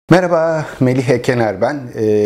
Merhaba, Melih Ekener ben.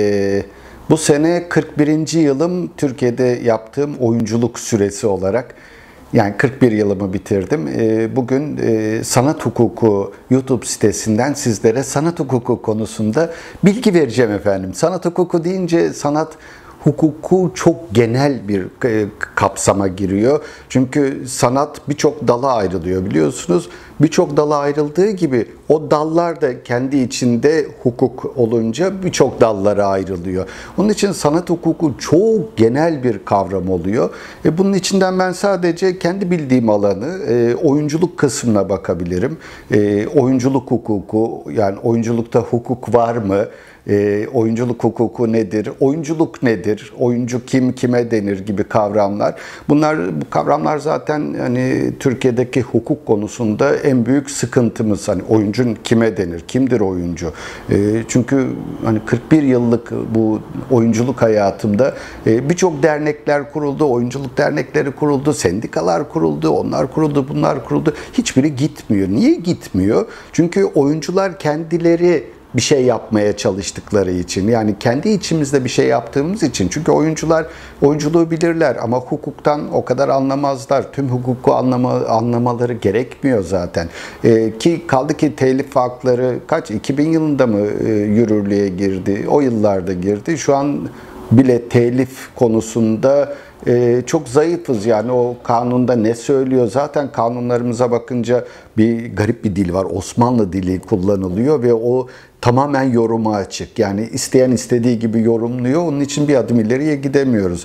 Bu sene 41. yılım Türkiye'de yaptığım oyunculuk süresi olarak. Yani 41 yılımı bitirdim. Bugün sanat hukuku YouTube sitesinden sizlere sanat hukuku konusunda bilgi vereceğim efendim. Sanat hukuku deyince sanat hukuku çok genel bir kapsama giriyor. Çünkü sanat birçok dala ayrılıyor biliyorsunuz. Birçok dala ayrıldığı gibi o dallar da kendi içinde hukuk olunca birçok dallara ayrılıyor. Onun için sanat hukuku çok genel bir kavram oluyor. Bunun içinden ben sadece kendi bildiğim alanı oyunculuk kısmına bakabilirim. Oyunculuk hukuku, yani oyunculukta hukuk var mı? Oyunculuk hukuku nedir? Oyunculuk nedir? Oyuncu kim, kime denir gibi kavramlar. Bu kavramlar zaten hani Türkiye'deki hukuk konusunda en büyük sıkıntımız. Hani oyuncu kime denir? Kimdir oyuncu? Çünkü hani 41 yıllık bu oyunculuk hayatımda birçok dernekler kuruldu, oyunculuk dernekleri kuruldu, sendikalar kuruldu, onlar kuruldu, bunlar kuruldu. Hiçbiri gitmiyor. Niye gitmiyor? Çünkü oyuncular kendileri bir şey yapmaya çalıştıkları için, yani kendi içimizde bir şey yaptığımız için. Çünkü oyuncular oyunculuğu bilirler ama hukuktan o kadar anlamazlar. Tüm hukuku anlamaları gerekmiyor zaten. Ki kaldı ki telif hakları 2000 yılında mı yürürlüğe girdi? O yıllarda girdi. Şu an bile telif konusunda çok zayıfız. Yani o kanunda ne söylüyor? Zaten kanunlarımıza bakınca garip bir dil var. Osmanlı dili kullanılıyor ve o tamamen yoruma açık. Yani isteyen istediği gibi yorumluyor. Onun için bir adım ileriye gidemiyoruz.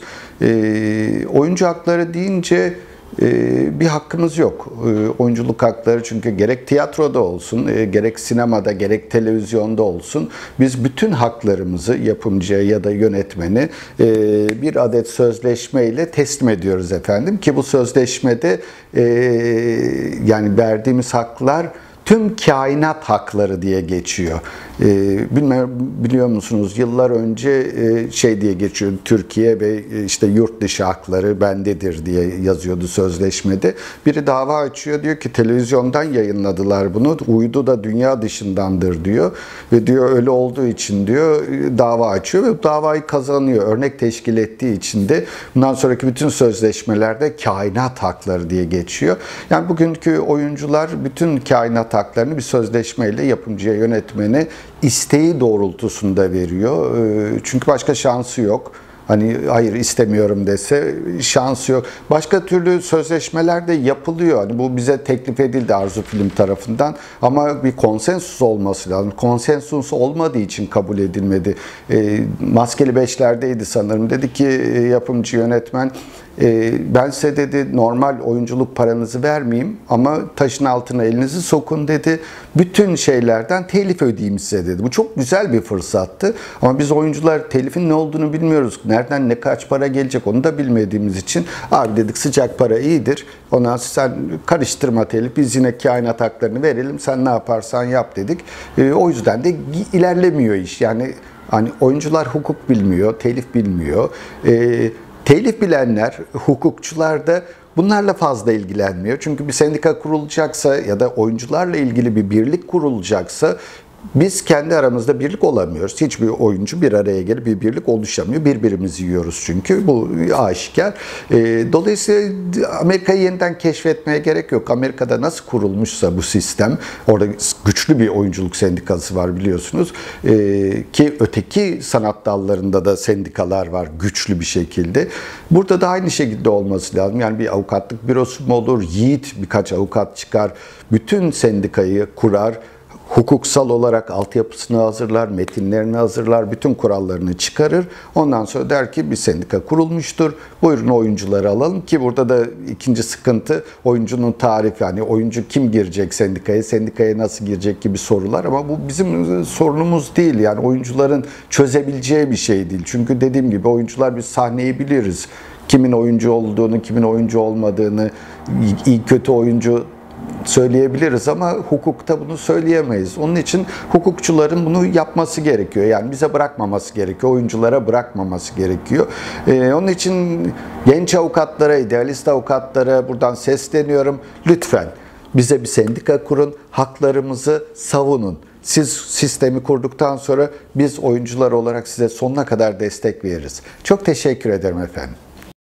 Oyuncu hakları deyince bir hakkımız yok. Oyunculuk hakları, çünkü gerek tiyatroda olsun, gerek sinemada, gerek televizyonda olsun biz bütün haklarımızı yapımcıya ya da yönetmene bir adet sözleşmeyle teslim ediyoruz efendim. Ki bu sözleşmede yani verdiğimiz haklar tüm kainat hakları diye geçiyor. Biliyor musunuz, yıllar önce şey diye geçiyor, Türkiye ve işte yurt dışı hakları bendedir diye yazıyordu sözleşmede. Biri dava açıyor, diyor ki televizyondan yayınladılar bunu, uydu da dünya dışındandır diyor ve diyor öyle olduğu için diyor dava açıyor ve davayı kazanıyor. Örnek teşkil ettiği için de bundan sonraki bütün sözleşmelerde kainat hakları diye geçiyor. Yani bugünkü oyuncular bütün kainat haklarını bir sözleşmeyle yapımcıya, yönetmene isteği doğrultusunda veriyor. Çünkü başka şansı yok. Hani hayır istemiyorum dese şansı yok. Başka türlü sözleşmeler de yapılıyor. Hani bu bize teklif edildi Arzu Film tarafından ama bir konsensus olması lazım. Konsensus olmadığı için kabul edilmedi. Maskeli Beşler'deydi sanırım. Dedi ki yapımcı, yönetmen, ben size dedi normal oyunculuk paranızı vermeyeyim ama taşın altına elinizi sokun dedi. Bütün şeylerden telif ödeyeyim size dedi. Bu çok güzel bir fırsattı. Ama biz oyuncular telifin ne olduğunu bilmiyoruz. Nereden ne kaç para gelecek onu da bilmediğimiz için abi dedik sıcak para iyidir. Ondan sen karıştırma telif. Biz yine kainat haklarını verelim. Sen ne yaparsan yap dedik. O yüzden de ilerlemiyor iş. Yani hani oyuncular hukuk bilmiyor, telif bilmiyor. Telif bilenler, hukukçular da bunlarla fazla ilgilenmiyor. Çünkü bir sendika kurulacaksa ya da oyuncularla ilgili bir birlik kurulacaksa biz kendi aramızda birlik olamıyoruz. Hiçbir oyuncu bir araya gelip bir birlik oluşamıyor. Birbirimizi yiyoruz çünkü. Bu aşikar. Dolayısıyla Amerika'yı yeniden keşfetmeye gerek yok. Amerika'da nasıl kurulmuşsa bu sistem, orada güçlü bir oyunculuk sendikası var biliyorsunuz. Ki öteki sanat dallarında da sendikalar var güçlü bir şekilde. Burada da aynı şekilde olması lazım. Yani bir avukatlık bürosu mu olur? Yiğit birkaç avukat çıkar. Bütün sendikayı kurar. Hukuksal olarak altyapısını hazırlar, metinlerini hazırlar, bütün kurallarını çıkarır. Ondan sonra der ki bir sendika kurulmuştur. Buyurun oyuncuları alalım, ki burada da ikinci sıkıntı oyuncunun tarifi. Yani oyuncu kim girecek sendikaya, sendikaya nasıl girecek gibi sorular. Ama bu bizim sorunumuz değil. Yani oyuncuların çözebileceği bir şey değil. Çünkü dediğim gibi oyuncular biz sahneyi biliriz. Kimin oyuncu olduğunu, kimin oyuncu olmadığını, iyi kötü oyuncu söyleyebiliriz ama hukukta bunu söyleyemeyiz. Onun için hukukçuların bunu yapması gerekiyor. Yani bize bırakmaması gerekiyor. Oyunculara bırakmaması gerekiyor. Onun için genç avukatlara, idealist avukatlara buradan sesleniyorum. Lütfen bize bir sendika kurun, haklarımızı savunun. Siz sistemi kurduktan sonra biz oyuncular olarak size sonuna kadar destek veririz. Çok teşekkür ederim efendim.